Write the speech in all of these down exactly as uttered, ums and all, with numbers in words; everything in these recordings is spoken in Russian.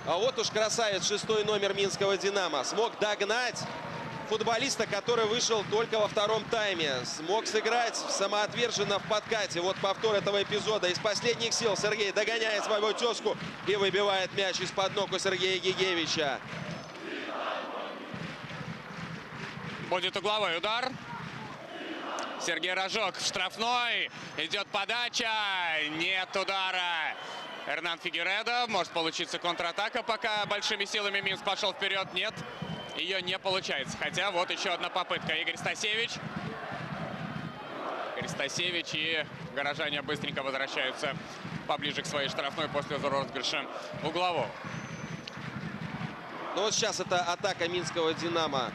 А вот уж красавец, шестой номер минского «Динамо». Смог догнать футболиста, который вышел только во втором тайме. Смог сыграть самоотверженно в подкате. Вот повтор этого эпизода. Из последних сил Сергей догоняет своего тезку и выбивает мяч из-под ног у Сергея Гигевича. Будет угловой удар. Сергей Рожок в штрафной. Идет подача. Нет удара. Эрнан Фигюредо. Может получиться контратака, пока большими силами Минск пошел вперед. Нет, ее не получается. Хотя вот еще одна попытка. Игорь Стасевич. Игорь Стасевич и горожане быстренько возвращаются поближе к своей штрафной после розыгрыша углового. Ну вот сейчас это атака минского «Динамо»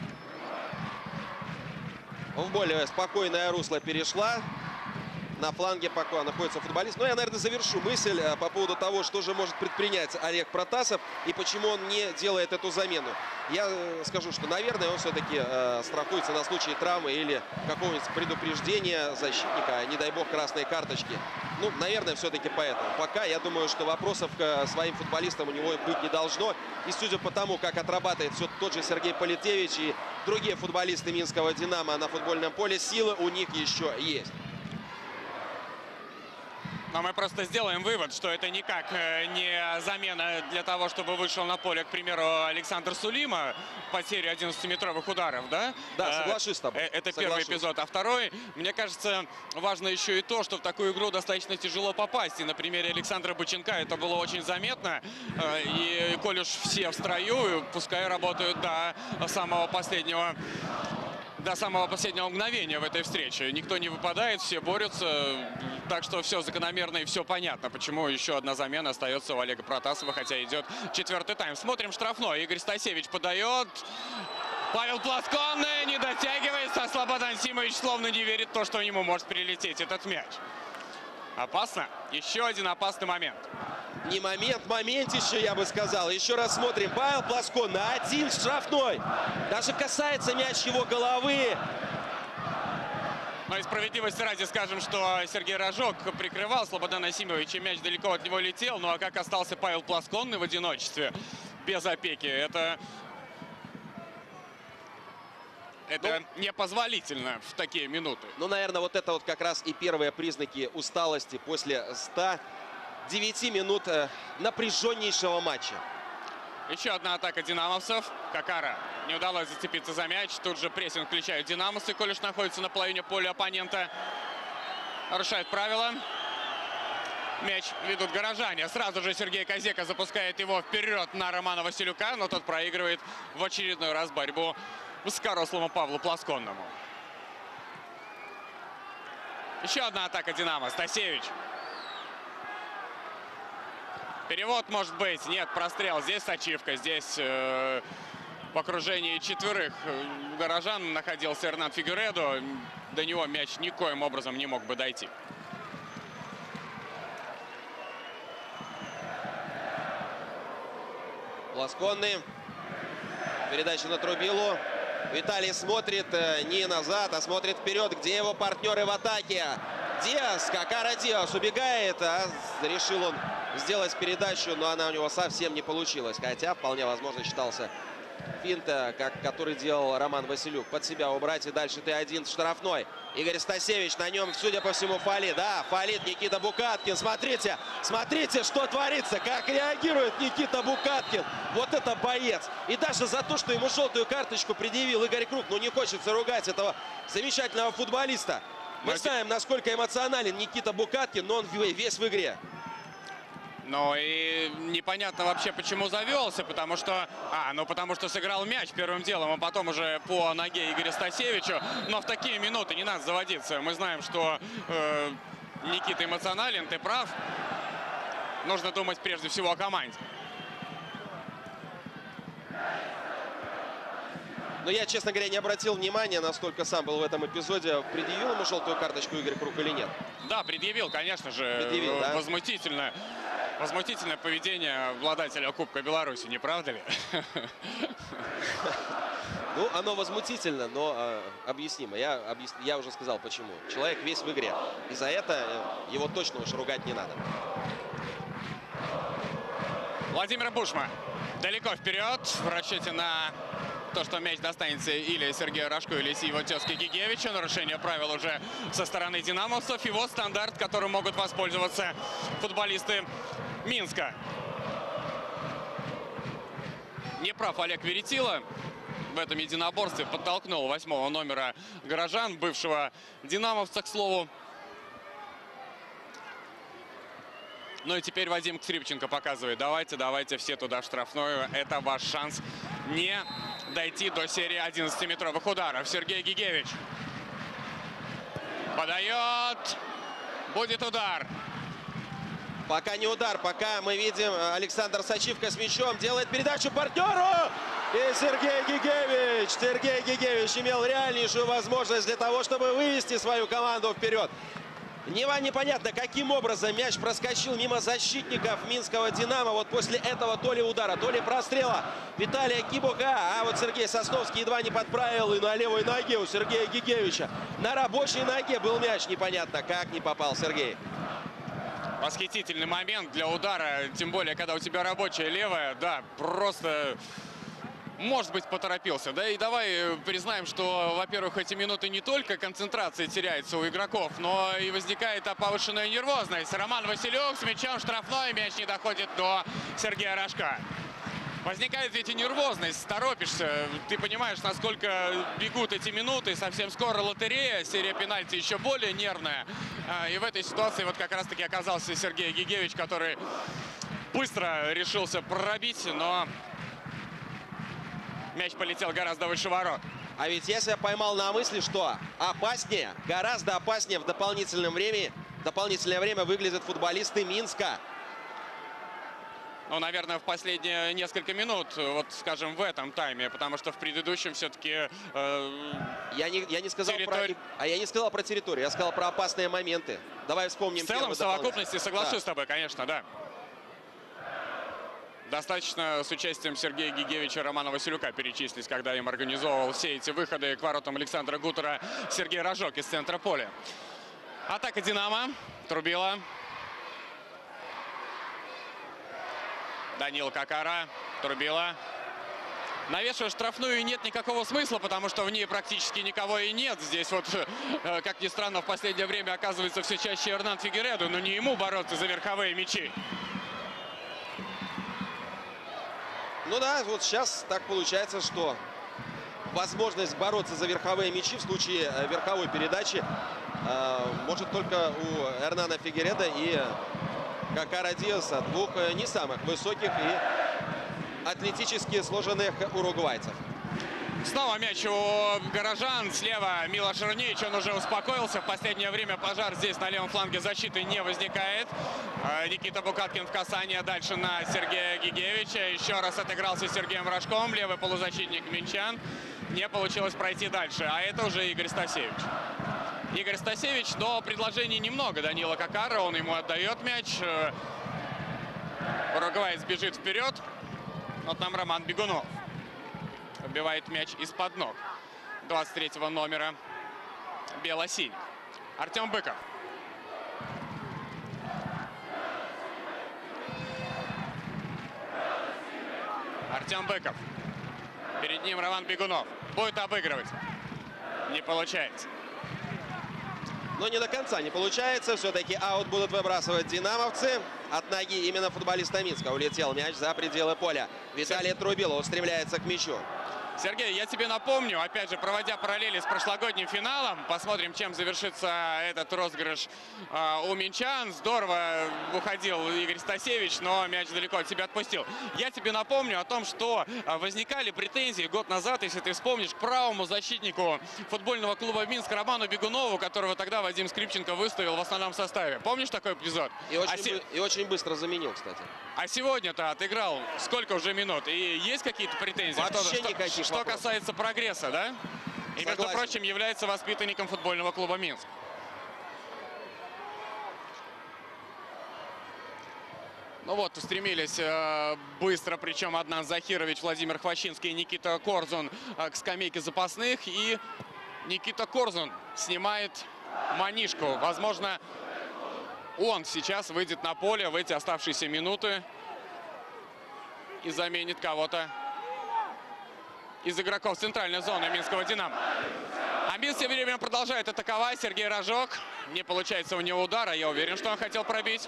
в более спокойное русло перешла. На фланге пока находится футболист. Но я, наверное, завершу мысль по поводу того, что же может предпринять Олег Протасов и почему он не делает эту замену. Я скажу, что, наверное, он все-таки э, страхуется на случай травмы или какого-нибудь предупреждения защитника, не дай бог, красной карточки. Ну, наверное, все-таки поэтому. Пока, я думаю, что вопросов к своим футболистам у него быть не должно. И судя по тому, как отрабатывает все тот же Сергей Политевич и другие футболисты минского «Динамо» на футбольном поле, силы у них еще есть. Но мы просто сделаем вывод, что это никак не замена для того, чтобы вышел на поле, к примеру, Александр Сулима по серии одиннадцатиметровых ударов, да? Да, соглашусь с тобой. Это соглашусь. Первый эпизод. А второй, мне кажется, важно еще и то, что в такую игру достаточно тяжело попасть. И на примере Александра Быченка это было очень заметно. И коль уж все в строю, пускай работают до самого последнего... До самого последнего мгновения в этой встрече. Никто не выпадает, все борются. Так что все закономерно и все понятно, почему еще одна замена остается у Олега Протасова, хотя идет четвертый тайм. Смотрим штрафной. Игорь Стасевич подает. Павел Плосконный не дотягивается. Слободан Симович словно не верит в то, что ему может прилететь этот мяч. Опасно. Еще один опасный момент. Не момент, моментище, я бы сказал. Еще раз смотрим. Павел Плосконный один штрафной. Даже касается мяч его головы. Но и справедливости ради скажем, что Сергей Рожок прикрывал Слободана Симовича. Мяч далеко от него летел. Ну а как остался Павел Плосконный в одиночестве, без опеки, это... Это ну, непозволительно в такие минуты. Ну, наверное, вот это вот как раз и первые признаки усталости после ста девяти минут напряженнейшего матча. Еще одна атака динамовцев. Какара не удалось зацепиться за мяч. Тут же прессинг включают динамовцы, коль уж находится на половине поля оппонента. Нарушает правила. Мяч ведут горожане. Сразу же Сергей Козека запускает его вперед на Романа Василюка, но тот проигрывает в очередной раз борьбу высокорослому Павлу Плосконному. Еще одна атака «Динамо». Стасевич. Перевод может быть. Нет, прострел. Здесь ачивка. Здесь э, в окружении четверых горожан находился Эрнан Фигюредо. До него мяч никоим образом не мог бы дойти. Плосконный. Передача на Трубилу. Виталий смотрит не назад, а смотрит вперед, где его партнеры в атаке. Диас, Какара Диас убегает, а решил он сделать передачу, но она у него совсем не получилась. Хотя вполне возможно считался финт, как, который делал Роман Василюк. Под себя убрать и дальше Т один штрафной. Игорь Стасевич, на нем, судя по всему, фалит. Да, фалит Никита Букаткин. Смотрите, смотрите, что творится, как реагирует Никита Букаткин. Вот это боец. И даже за то, что ему желтую карточку предъявил Игорь Круг, ну не хочется ругать этого замечательного футболиста. Мы знаем, насколько эмоционален Никита Букаткин, но он весь в игре. Ну и непонятно вообще, почему завелся, потому что... А, ну потому что сыграл мяч первым делом, а потом уже по ноге Игоря Стасевичу. Но в такие минуты не надо заводиться. Мы знаем, что э, Никита эмоционален, ты прав. Нужно думать прежде всего о команде. Но я, честно говоря, не обратил внимания, насколько сам был в этом эпизоде. Предъявил ему желтую карточку Игорь Круг или нет? Да, предъявил, конечно же. Предъявил, да? Возмутительно. Возмутительное поведение обладателя Кубка Беларуси, не правда ли? Ну, оно возмутительно, но э, объяснимо. Я, объяс... я уже сказал, почему. Человек весь в игре. И за это его точно уж ругать не надо. Владимир Бушма далеко вперед в расчете на то, что мяч достанется или Сергею Рожко, или его тезке Гигевичу. Нарушение правил уже со стороны динамовцев. И вот стандарт, которым могут воспользоваться футболисты Минска. Не прав Олег Веретило в этом единоборстве. Подтолкнул восьмого номера горожан, бывшего динамовца, к слову. Ну и теперь Вадим Скрипченко показывает: давайте, давайте все туда в штрафную. Это ваш шанс не дойти до серии одиннадцатиметровых ударов. Сергей Гигевич подает. Будет удар. Пока не удар, пока мы видим Александр Сачивка с мячом. Делает передачу партнеру. И Сергей Гигевич. Сергей Гигевич имел реальнейшую возможность для того, чтобы вывести свою команду вперед. Непонятно, каким образом мяч проскочил мимо защитников минского «Динамо». Вот после этого то ли удара, то ли прострела Виталия Кибука. А вот Сергей Сосновский едва не подправил. И на левой ноге у Сергея Гигевича. На рабочей ноге был мяч. Непонятно, как не попал Сергей. Восхитительный момент для удара. Тем более, когда у тебя рабочая левая. Да, просто... Может быть, поторопился. Да и давай признаем, что, во-первых, эти минуты не только концентрация теряется у игроков, но и возникает повышенная нервозность. Роман Василюк с мячом штрафной, мяч не доходит до Сергея Рожка. Возникает ведь и нервозность, торопишься. Ты понимаешь, насколько бегут эти минуты. Совсем скоро лотерея, серия пенальти еще более нервная. И в этой ситуации вот как раз-таки оказался Сергей Гигевич, который быстро решился пробить, но... мяч полетел гораздо выше ворот. А ведь я себя поймал на мысли, что опаснее, гораздо опаснее в дополнительном времени, дополнительное время выглядят футболисты Минска. Ну, наверное, в последние несколько минут, вот, скажем, в этом тайме, потому что в предыдущем все-таки... Э, я, не, я не сказал территори... про... А я не сказал про территорию, я сказал про опасные моменты. Давай вспомним. В целом, в совокупности соглашусь да. с тобой, конечно, да. Достаточно с участием Сергея Гигевича и Романа Василюка перечислить, когда им организовывал все эти выходы к воротам Александра Гутера Сергей Рожок из центра поля. Атака «Динамо». Трубила. Данил Какара. Трубила. Навешивать штрафную нет никакого смысла, потому что в ней практически никого и нет. Здесь вот, как ни странно, в последнее время оказывается все чаще Эрнан Фигередо, но не ему бороться за верховые мячи. Ну да, вот сейчас так получается, что возможность бороться за верховые мячи в случае верховой передачи э, может только у Эрнана Фигередо и Какара Диаса, двух не самых высоких и атлетически сложенных уругвайцев. Снова мяч у горожан. Слева Милош Рнич, он уже успокоился. В последнее время пожар здесь на левом фланге защиты не возникает. Никита Букаткин в касание дальше на Сергея Гигевича. Еще раз отыгрался Сергеем Рожком. Левый полузащитник минчан. Не получилось пройти дальше. А это уже Игорь Стасевич. Игорь Стасевич, но предложений немного. Данила Какара, он ему отдает мяч. Уругваец бежит вперед. Вот там Роман Бегунов. Убивает мяч из-под ног двадцать третьего номера бело-синий. Артем Быков. Артем Быков. Перед ним Роман Бегунов. Будет обыгрывать. Не получается. Но не до конца не получается. Все-таки аут будут выбрасывать динамовцы. От ноги именно футболиста Минска улетел мяч за пределы поля. Виталий Трубило устремляется к мячу. Сергей, я тебе напомню, опять же, проводя параллели с прошлогодним финалом, посмотрим, чем завершится этот розыгрыш э, у минчан. Здорово уходил Игорь Стасевич, но мяч далеко от себя отпустил. Я тебе напомню о том, что возникали претензии год назад, если ты вспомнишь, к правому защитнику футбольного клуба Минск Роману Бегунову, которого тогда Вадим Скрипченко выставил в основном составе. Помнишь такой эпизод? И очень, а се... и очень быстро заменил, кстати. А сегодня-то отыграл сколько уже минут? И есть какие-то претензии? Вообще что, никаких. Что вопросов. касается прогресса, да? И, Согласен. между прочим, является воспитанником футбольного клуба Минск. Ну вот, устремились э, быстро, причем Аднан Захирович, Владимир Хвощинский и Никита Корзун э, к скамейке запасных. И Никита Корзун снимает манишку. Возможно, он сейчас выйдет на поле в эти оставшиеся минуты. и заменит кого-то из игроков центральной зоны минского «Динамо». А Минск тем временем продолжает атаковать. Сергей Рожок. Не получается у него удара. Я уверен, что он хотел пробить.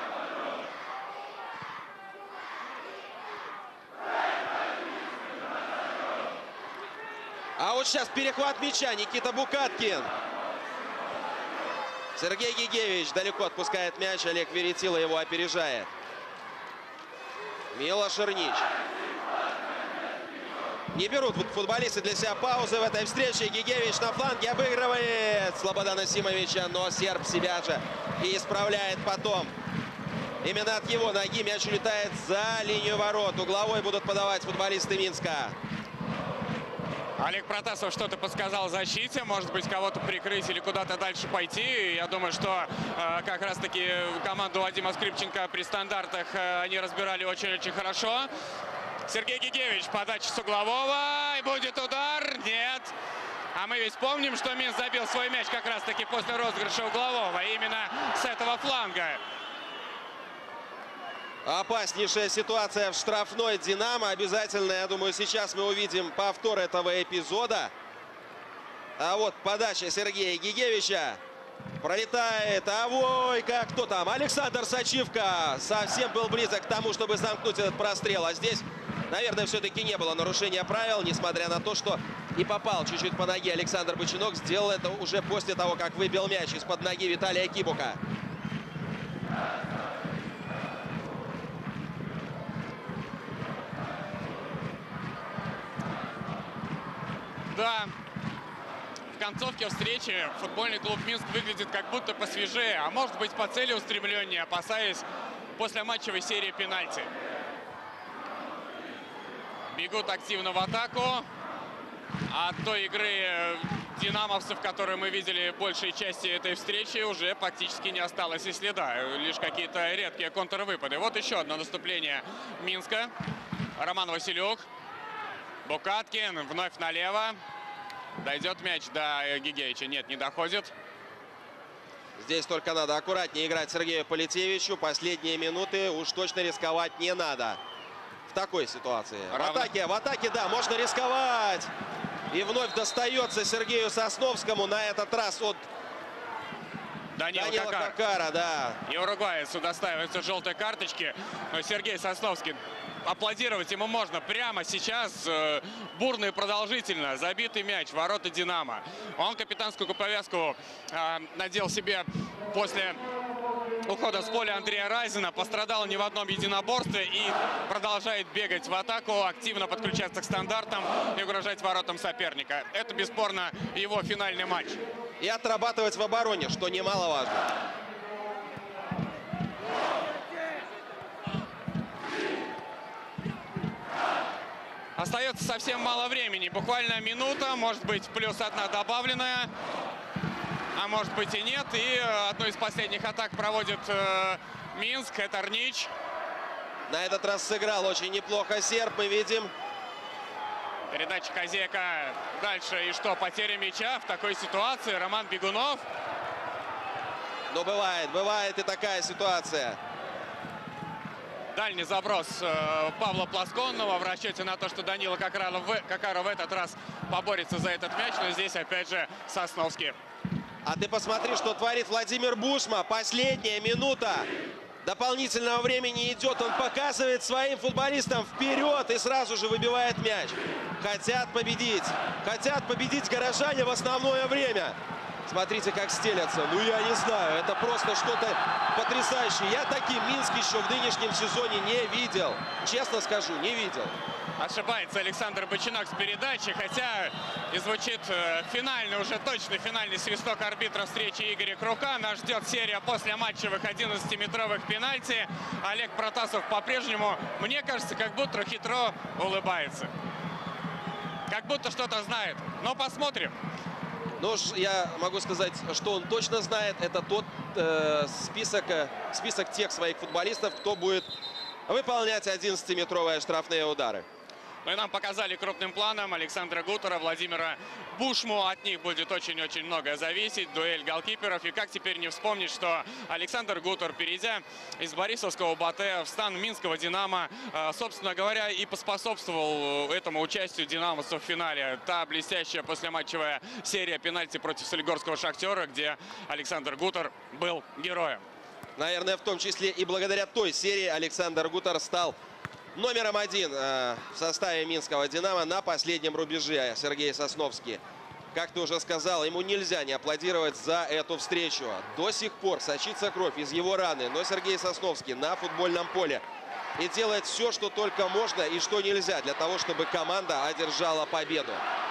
А вот сейчас перехват мяча. Никита Букаткин. Сергей Гигевич далеко отпускает мяч. Олег Веретило его опережает. Милош Ирнич. Не берут футболисты для себя паузы в этой встрече. Гигевич на фланге обыгрывает Слободана Симовича, но серб себя же и исправляет потом. Именно от его ноги мяч улетает за линию ворот. Угловой будут подавать футболисты Минска. Олег Протасов что-то подсказал защите. Может быть, кого-то прикрыть или куда-то дальше пойти. Я думаю, что э, как раз-таки команду Вадима Скрипченко при стандартах э, они разбирали очень-очень хорошо. Сергей Гигевич, подача с углового. И будет удар. Нет. А мы ведь помним, что Минск забил свой мяч как раз-таки после розыгрыша углового. Именно с этого фланга. Опаснейшая ситуация в штрафной «Динамо». Обязательно, я думаю, сейчас мы увидим повтор этого эпизода. А вот подача Сергея Гигевича. Пролетает. А ой, как кто там? Александр Сачивко совсем был близок к тому, чтобы замкнуть этот прострел. А здесь, наверное, все-таки не было нарушения правил, несмотря на то, что и попал чуть-чуть по ноге Александр Бочинок. Сделал это уже после того, как выбил мяч из-под ноги Виталия Кибука. Да, в концовке встречи футбольный клуб Минск выглядит как будто посвежее, а может быть по целеустремленнее, опасаясь после матчевой серии пенальти. Бегут активно в атаку. От той игры динамовцев, которую мы видели большей части этой встречи, уже практически не осталось и следа. Лишь какие-то редкие контрвыпады. Вот еще одно наступление Минска. Роман Василюк. Букаткин вновь налево. Дойдет мяч до Гигевича. Нет, не доходит. Здесь только надо аккуратнее играть Сергею Политевичу. Последние минуты уж точно рисковать не надо. В такой ситуации. Равно. В атаке, в атаке, да, можно рисковать. И вновь достается Сергею Сосновскому. На этот раз от Данила, Данила Какар. Какара, да. И уругваец удостаивается желтой карточки. Но Сергей Сосновский, аплодировать ему можно прямо сейчас. Э, бурно и продолжительно. Забитый мяч, ворота «Динамо». Он капитанскую повязку э, надел себе после ухода с поля Андрея Райзена. Пострадал не в одном единоборстве и продолжает бегать в атаку, активно подключаться к стандартам и угрожать воротам соперника. Это бесспорно его финальный матч. И отрабатывать в обороне, что немаловажно. Остается совсем мало времени. Буквально минута, может быть, плюс одна добавленная. А может быть и нет. И одну из последних атак проводит э, Минск. Это Ирнич. На этот раз сыграл очень неплохо серб, мы видим. Передача Козека. Дальше. И что? Потеря мяча в такой ситуации. Роман Бегунов. Но бывает, бывает и такая ситуация. Дальний заброс э, Павла Плосконного в расчете на то, что Данила Какара в, Какара в этот раз поборется за этот мяч. Но здесь опять же Сосновский. А ты посмотри, что творит Владимир Бушма. Последняя минута дополнительного времени идет. Он показывает своим футболистам вперед и сразу же выбивает мяч. Хотят победить. Хотят победить горожане в основное время. Смотрите, как стелятся. Ну, я не знаю. Это просто что-то потрясающее. Я таким Минск еще в нынешнем сезоне не видел. Честно скажу, не видел. Ошибается Александр Бочинок с передачи, хотя и звучит э, финальный, уже точно финальный свисток арбитра встречи Игоря Крука. Нас ждет серия после матчевых одиннадцатиметровых пенальти. Олег Протасов по-прежнему, мне кажется, как будто хитро улыбается. Как будто что-то знает. Но посмотрим. Ну, я могу сказать, что он точно знает. Это тот э, список, э, список тех своих футболистов, кто будет выполнять одиннадцатиметровые штрафные удары. Ну и нам показали крупным планом Александра Гутера, Владимира Бушму. От них будет очень-очень многое зависеть. Дуэль голкиперов. И как теперь не вспомнить, что Александр Гутер, перейдя из Борисовского Батэ в стан Минского Динамо, собственно говоря, и поспособствовал этому участию динамовцев в финале. Та блестящая послематчевая серия пенальти против Солигорского Шахтера, где Александр Гутер был героем. Наверное, в том числе и благодаря той серии Александр Гутер стал номером один э, в составе Минского Динамо на последнем рубеже. Сергей Сосновский, как ты уже сказал, ему нельзя не аплодировать за эту встречу. До сих пор сочится кровь из его раны, но Сергей Сосновский на футбольном поле и делает все, что только можно и что нельзя для того, чтобы команда одержала победу.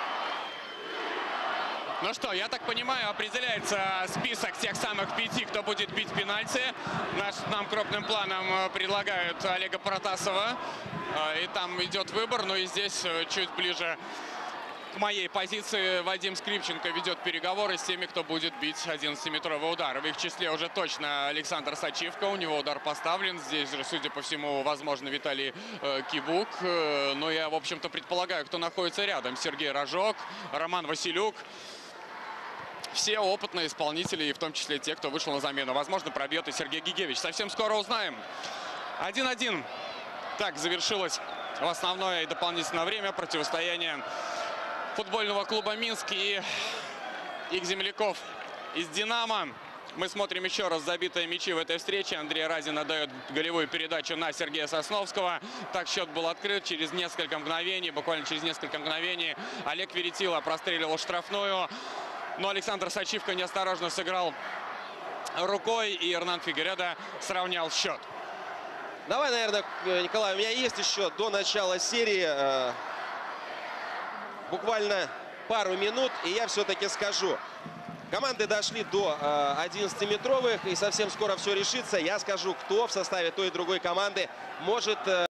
Ну что, я так понимаю, определяется список тех самых пяти, кто будет бить пенальти. Наш, нам крупным планом предлагают Олега Протасова. И там идет выбор, но и здесь чуть ближе к моей позиции Вадим Скрипченко ведет переговоры с теми, кто будет бить одиннадцатиметровый удар. В их числе уже точно Александр Сачивко. У него удар поставлен. Здесь же, судя по всему, возможно, Виталий э, Кибук. Э, но я, в общем-то, предполагаю, кто находится рядом. Сергей Рожок, Роман Василюк. Все опытные исполнители, и в том числе те, кто вышел на замену. Возможно, пробьет и Сергей Гигевич. Совсем скоро узнаем. один-один. Так завершилось в основное и дополнительное время противостояние футбольного клуба «Минск» и их земляков из «Динамо». Мы смотрим еще раз забитые мячи в этой встрече. Андрей Разин отдает голевую передачу на Сергея Сосновского. Так счет был открыт через несколько мгновений. Буквально через несколько мгновений Олег Веретило простреливал штрафную. Но Александр Сачивко неосторожно сыграл рукой, и Эрнан Фигуредо сравнял счет. Давай, наверное, Николай, у меня есть еще до начала серии э, буквально пару минут, и я все-таки скажу. Команды дошли до э, одиннадцатиметровых, и совсем скоро все решится. Я скажу, кто в составе той и другой команды может... Э,